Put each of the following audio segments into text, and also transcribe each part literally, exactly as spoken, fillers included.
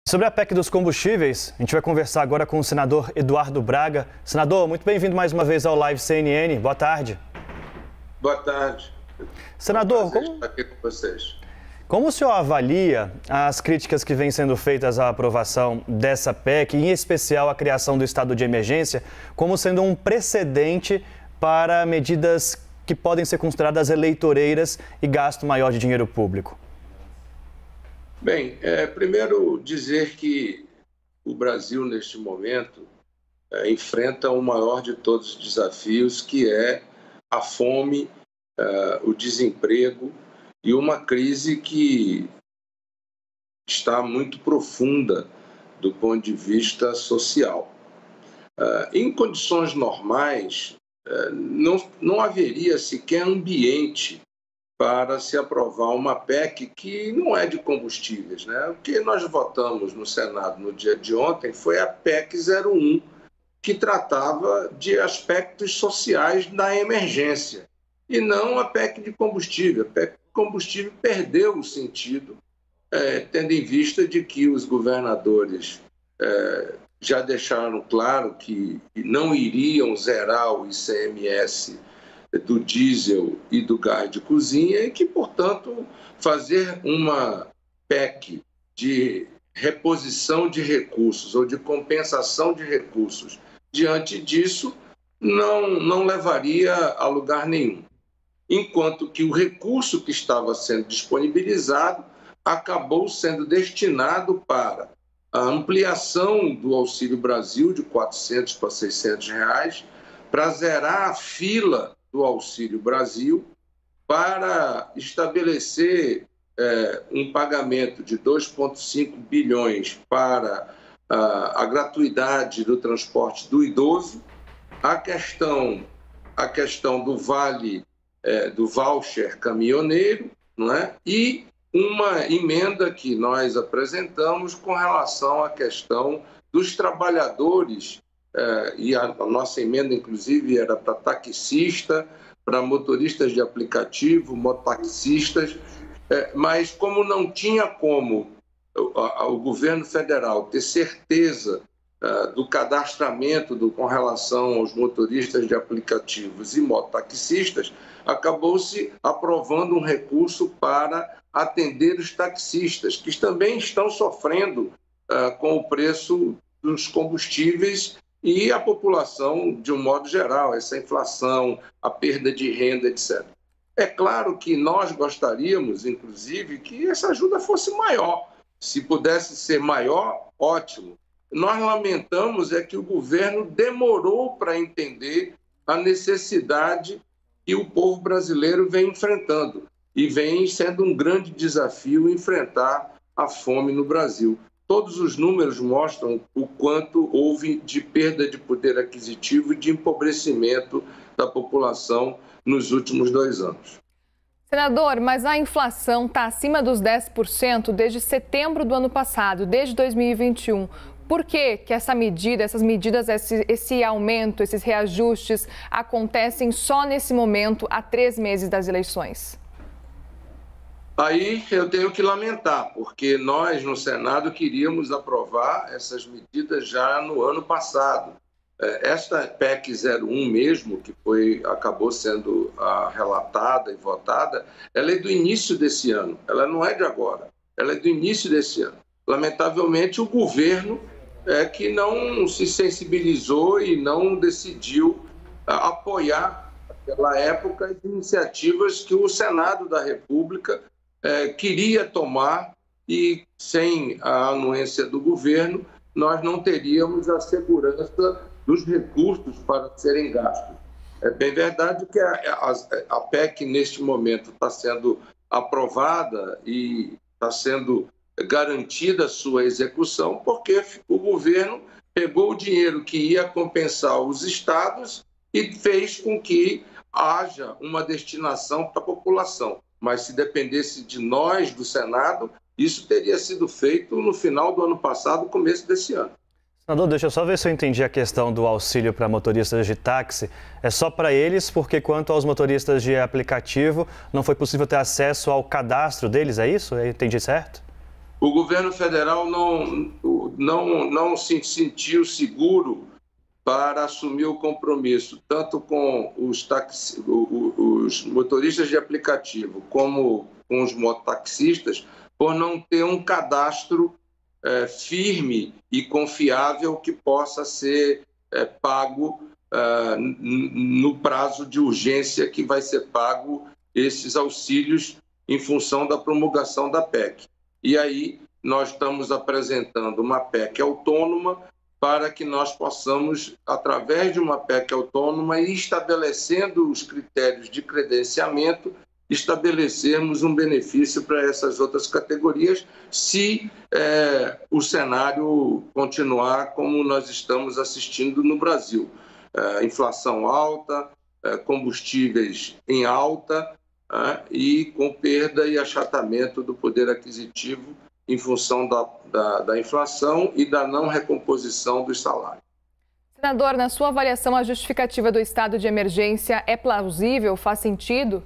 Sobre a P E C dos combustíveis, a gente vai conversar agora com o senador Eduardo Braga. Senador, muito bem-vindo mais uma vez ao Live C N N. Boa tarde. Boa tarde. Senador, é um como... estar aqui com vocês. Como o senhor avalia as críticas que vêm sendo feitas à aprovação dessa P E C, em especial a criação do estado de emergência, como sendo um precedente para medidas que podem ser consideradas eleitoreiras e gasto maior de dinheiro público? Bem, é, primeiro dizer que o Brasil, neste momento, é, enfrenta o maior de todos os desafios, que é a fome, é, o desemprego e uma crise que está muito profunda do ponto de vista social. É, em condições normais, é, não, não haveria sequer ambiente para se aprovar uma P E C que não é de combustíveis, né? O que nós votamos no Senado no dia de ontem foi a P E C zero um, que tratava de aspectos sociais da emergência, e não a P E C de combustível. A P E C de combustível perdeu o sentido, é, tendo em vista de que os governadores é, já deixaram claro que não iriam zerar o I C M S do diesel e do gás de cozinha e que, portanto, fazer uma P E C de reposição de recursos ou de compensação de recursos diante disso não, não levaria a lugar nenhum. Enquanto que o recurso que estava sendo disponibilizado acabou sendo destinado para a ampliação do Auxílio Brasil de quatrocentos para seiscentos reais, para zerar a fila do Auxílio Brasil, para estabelecer é, um pagamento de dois vírgula cinco bilhões para a, a gratuidade do transporte do idoso, a questão, a questão do vale, é, do voucher caminhoneiro, não é? E uma emenda que nós apresentamos com relação à questão dos trabalhadores. É, e a, a nossa emenda, inclusive, era para taxista, para motoristas de aplicativo, mototaxistas, é, mas como não tinha como o, a, o governo federal ter certeza é, do cadastramento do, com relação aos motoristas de aplicativos e mototaxistas, acabou-se aprovando um recurso para atender os taxistas, que também estão sofrendo é, com o preço dos combustíveis e a população, de um modo geral, essa inflação, a perda de renda, etcétera. É claro que nós gostaríamos, inclusive, que essa ajuda fosse maior. Se pudesse ser maior, ótimo. Nós lamentamos é que o governo demorou para entender a necessidade que o povo brasileiro vem enfrentando e vem sendo um grande desafio enfrentar a fome no Brasil. Todos os números mostram o quanto houve de perda de poder aquisitivo e de empobrecimento da população nos últimos dois anos. Senador, mas a inflação está acima dos dez por cento desde setembro do ano passado, desde dois mil e vinte e um. Por que que essa medida, essas medidas, esse, esse aumento, esses reajustes acontecem só nesse momento, há três meses das eleições? Aí eu tenho que lamentar, porque nós no Senado queríamos aprovar essas medidas já no ano passado. Esta P E C zero um mesmo, que foi, acabou sendo ah, relatada e votada, ela é do início desse ano, ela não é de agora, ela é do início desse ano. Lamentavelmente, o governo é que não se sensibilizou e não decidiu ah, apoiar, naquela época, as iniciativas que o Senado da República É, queria tomar, e sem a anuência do governo, nós não teríamos a segurança dos recursos para serem gastos. É bem verdade que a, a, a P E C, neste momento, está sendo aprovada e está sendo garantida a sua execução, porque o governo pegou o dinheiro que ia compensar os estados e fez com que haja uma destinação para a população. Mas se dependesse de nós, do Senado, isso teria sido feito no final do ano passado, começo desse ano. Senador, deixa eu só ver se eu entendi a questão do auxílio para motoristas de táxi. É só para eles, porque quanto aos motoristas de aplicativo, não foi possível ter acesso ao cadastro deles, é isso? Eu entendi certo? o governo federal não, não, não se sentiu seguro para assumir o compromisso, tanto com os, taxi, os motoristas de aplicativo como com os mototaxistas, por não ter um cadastro é, firme e confiável que possa ser é, pago é, no prazo de urgência que vai ser pago esses auxílios em função da promulgação da P E C. E aí nós estamos apresentando uma P E C autônoma para que nós possamos, através de uma P E C autônoma e estabelecendo os critérios de credenciamento, estabelecermos um benefício para essas outras categorias, se é, o cenário continuar como nós estamos assistindo no Brasil. É, inflação alta, é, combustíveis em alta, é, e com perda e achatamento do poder aquisitivo em função da, da, da inflação e da não recomposição dos salários. Senador, na sua avaliação, a justificativa do estado de emergência é plausível? Faz sentido?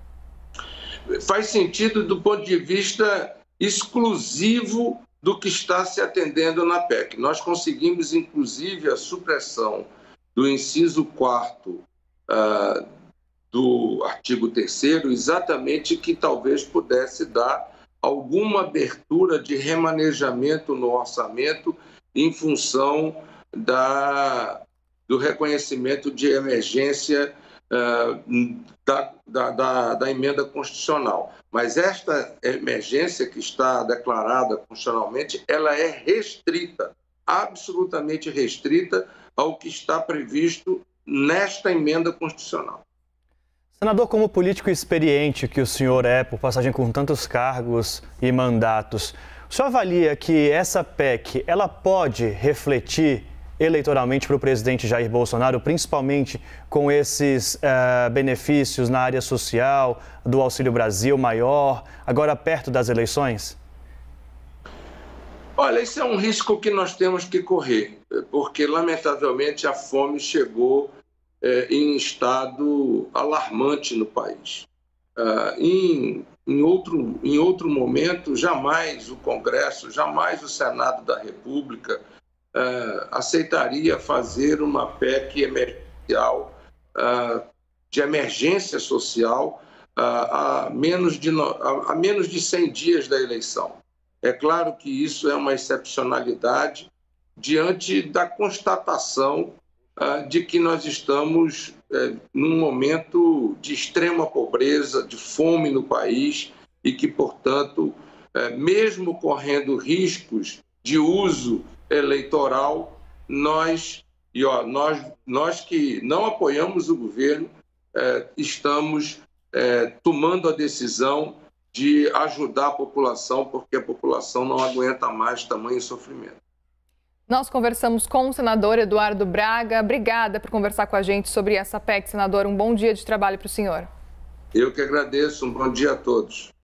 Faz sentido do ponto de vista exclusivo do que está se atendendo na P E C. Nós conseguimos, inclusive, a supressão do inciso quarto uh, do artigo terceiro, exatamente que talvez pudesse dar alguma abertura de remanejamento no orçamento em função da, do reconhecimento de emergência uh, da, da, da, da emenda constitucional. Mas esta emergência que está declarada constitucionalmente, ela é restrita, absolutamente restrita ao que está previsto nesta emenda constitucional. Senador, como político experiente que o senhor é, por passagem com tantos cargos e mandatos, o senhor avalia que essa P E C ela pode refletir eleitoralmente para o presidente Jair Bolsonaro, principalmente com esses uh, benefícios na área social, do Auxílio Brasil maior, agora perto das eleições? Olha, esse é um risco que nós temos que correr, porque, lamentavelmente, a fome chegou é, em estado alarmante no país. Ah, em, em, outro, em outro momento, jamais o Congresso, jamais o Senado da República ah, aceitaria fazer uma P E C emergencial, ah, de emergência social, ah, a, menos de, a, a menos de cem dias da eleição. É claro que isso é uma excepcionalidade diante da constatação uh, de que nós estamos uh, num momento de extrema pobreza, de fome no país e que, portanto, uh, mesmo correndo riscos de uso eleitoral, nós, e, ó, nós, nós que não apoiamos o governo, uh, estamos uh, tomando a decisão de ajudar a população, porque a população não aguenta mais tamanho sofrimento. Nós conversamos com o senador Eduardo Braga. Obrigada por conversar com a gente sobre essa P E C, senador. Um bom dia de trabalho para o senhor. Eu que agradeço. Um bom dia a todos.